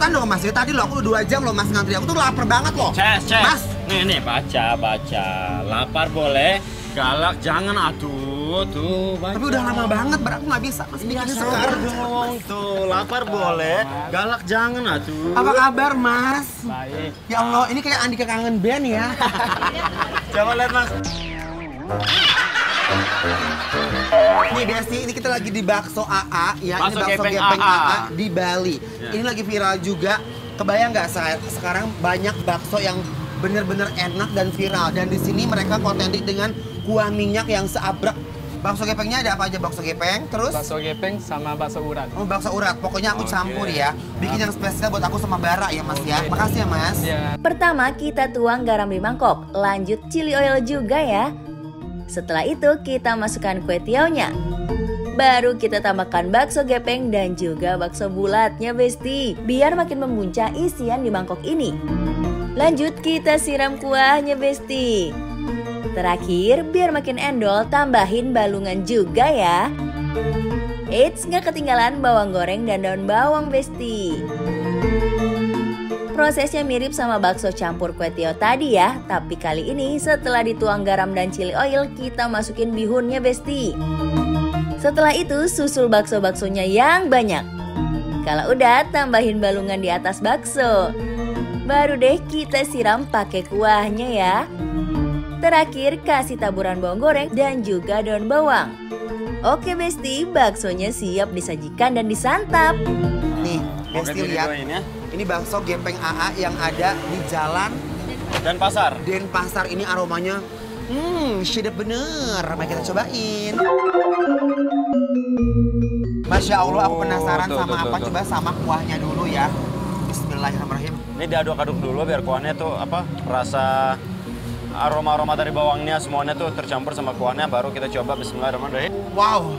cepetan dong Mas. Ya, tadi loh aku udah 2 jam loh Mas ngantri. Aku tuh lapar banget loh. Ces. Mas. Nih, baca. Lapar boleh, galak jangan atuh. Tuh, baca. Tapi udah lama banget, aku nggak bisa. Mas bikin sekarang. Dong, tuh, lapar boleh, galak jangan atuh. Apa kabar Mas? Baik. Ya Allah, ini kayak Andika kangen band ya. Coba lihat Mas. Nih Besti, ini kita lagi di Bakso AA ya. Bakso Ini Bakso Gepeng Gepeng AA. AA di Bali. Ya. Ini lagi viral juga. Kebayang nggak sekarang banyak bakso yang bener-bener enak dan viral. Dan di sini mereka kontennya dengan kuah minyak yang seabrek. Bakso gepengnya ada apa aja? Bakso gepeng, terus? Bakso gepeng sama bakso urat. Oh, bakso urat. Pokoknya aku Oke. campur ya. Bikin yang spesial buat aku sama Bara ya Mas ya. Makasih ya Mas. Ya. Pertama kita tuang garam di mangkok, lanjut chili oil juga ya. Setelah itu kita masukkan kue tiaunya. Baru kita tambahkan bakso gepeng dan juga bakso bulatnya Besti. Biar makin membuncah isian di mangkok ini. Lanjut kita siram kuahnya Besti. Terakhir biar makin endol tambahin balungan juga ya. Eits, nggak ketinggalan bawang goreng dan daun bawang Besti. Prosesnya mirip sama bakso campur kue tiaw tadi ya, tapi kali ini setelah dituang garam dan chili oil, kita masukin bihunnya Besti. Setelah itu susul bakso-baksonya yang banyak. Kalau udah, tambahin balungan di atas bakso. Baru deh kita siram pakai kuahnya ya. Terakhir kasih taburan bawang goreng dan juga daun bawang. Oke Besti, baksonya siap disajikan dan disantap. Nih, Besti lihat. Ya. Ini bakso Gepeng AA yang ada di jalan Dan pasar. Denpasar. Ini aromanya sedap bener. Mari kita cobain. Masya Allah, aku penasaran tuh, sama tuh, apa. tuh. Coba sama kuahnya dulu ya. Bismillahirrahmanirrahim. Ini diaduk-aduk dulu biar kuahnya tuh rasa aroma-aroma dari bawangnya semuanya tuh tercampur sama kuahnya, baru kita coba. Bismillahirrahmanirrahim. Wow.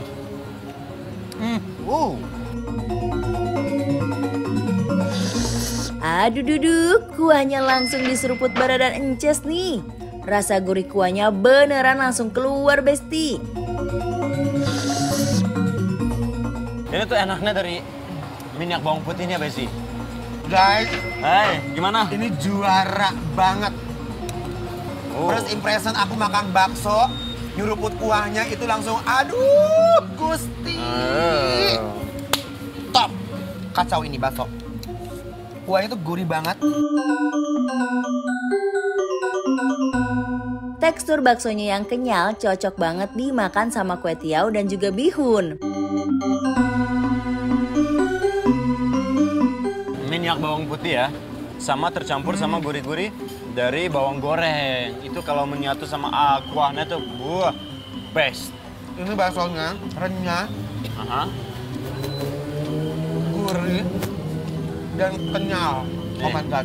Aduh duduk, kuahnya langsung diseruput Bara dan Ences nih. Rasa gurih kuahnya beneran langsung keluar Besti. Ini tuh enaknya dari minyak bawang putihnya, Besti. Guys, Hai, gimana? ini juara banget. Oh. First impression aku makan bakso, nyuruput kuahnya itu langsung aduh Gusti. Top. Kacau ini bakso. Kuahnya tuh gurih banget. Tekstur baksonya yang kenyal cocok banget dimakan sama kue tiaw dan juga bihun. Minyak bawang putih ya, sama tercampur sama gurih-gurih dari bawang goreng. Itu kalau menyatu sama kuahnya tuh, wah, best. Ini baksonya renyah, Aha. gurih, dan kenyal. Oh my God.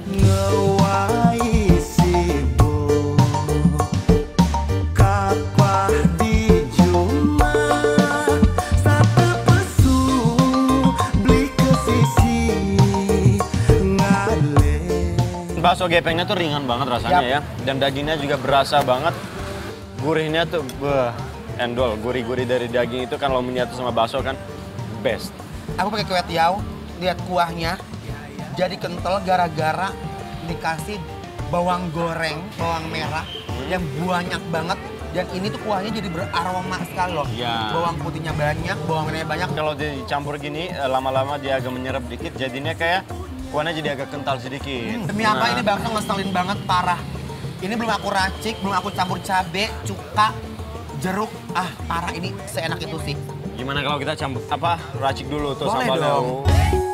Bakso gepengnya tuh ringan banget rasanya ya, dan dagingnya juga berasa banget. Gurihnya tuh, wah, endol. Gurih-gurih dari daging itu kan kalau menyatu sama bakso kan best. Aku pakai kue tiaw, lihat kuahnya jadi kental gara-gara dikasih bawang goreng, bawang merah yang banyak banget. Dan ini tuh kuahnya jadi beraroma sekali loh. Ya. Bawang putihnya banyak, bawang merahnya banyak. Kalau dicampur gini, lama-lama dia agak menyerap dikit, jadinya kayak kuahnya jadi agak kental sedikit. Demi apa ini bakso ngeselin banget parah. Ini belum aku racik, belum aku campur cabe, cuka, jeruk. Ah, parah ini seenak itu sih. Gimana kalau kita campur racik dulu tuh Boleh sambal dong. daun.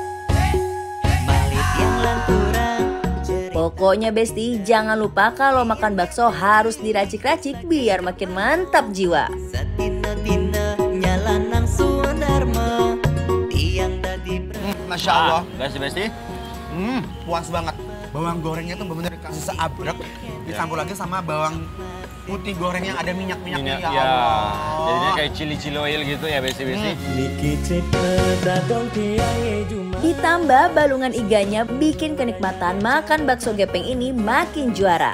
Pokoknya Besti, jangan lupa kalau makan bakso harus diracik-racik biar makin mantap jiwa. Masya Allah. Besti. Puas banget. Bawang gorengnya tuh bener-bener dikasih seabrek, dicampur lagi sama bawang putih goreng yang ada minyak-minyaknya. Ya Ya, Allah. jadinya kayak chili oil gitu ya, Besti. Ditambah balungan iganya bikin kenikmatan makan bakso gepeng ini makin juara.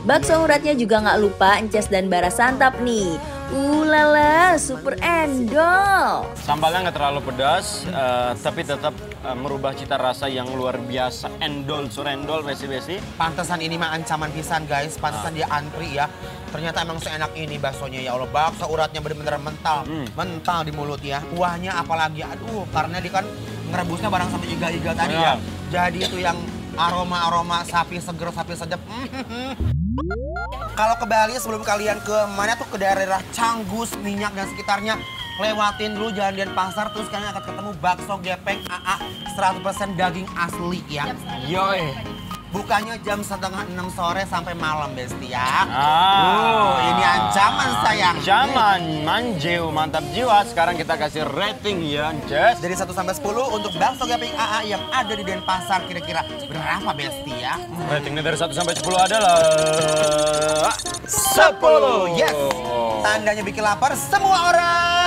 Bakso uratnya juga nggak lupa Ences dan Bara santap nih. Ulala, super endol. Sambalnya nggak terlalu pedas, tapi tetap merubah cita rasa yang luar biasa. Endol, surendol, besi-besi. Pantesan ini mah ancaman pisan guys, pantesan dia antri ya. Ternyata emang seenak ini baksonya ya Allah. Bakso uratnya bener-bener mental, mental di mulut ya. Kuahnya apalagi, aduh karena dia kan ngerebusnya bareng sama iga-iga tadi ya. Jadi itu yang aroma-aroma sapi seger, sapi sedap. Kalau ke Bali sebelum kalian ke mana tuh ke daerah Canggus, Minyak dan sekitarnya, lewatin dulu Jalan Denpasar terus kalian akan ketemu bakso gepeng AA 100% daging asli ya. Yoi. Bukanya jam 5:30 sore sampai malam Besti ya. Ini ancaman sayang. Ancaman, manjeu, mantap jiwa. Sekarang kita kasih rating ya, Jess. Dari 1 sampai 10 untuk bakso gepeng AA yang ada di Denpasar kira-kira berapa Besti ya? Ratingnya dari 1 sampai 10 adalah 10. Yes. Tandanya bikin lapar semua orang.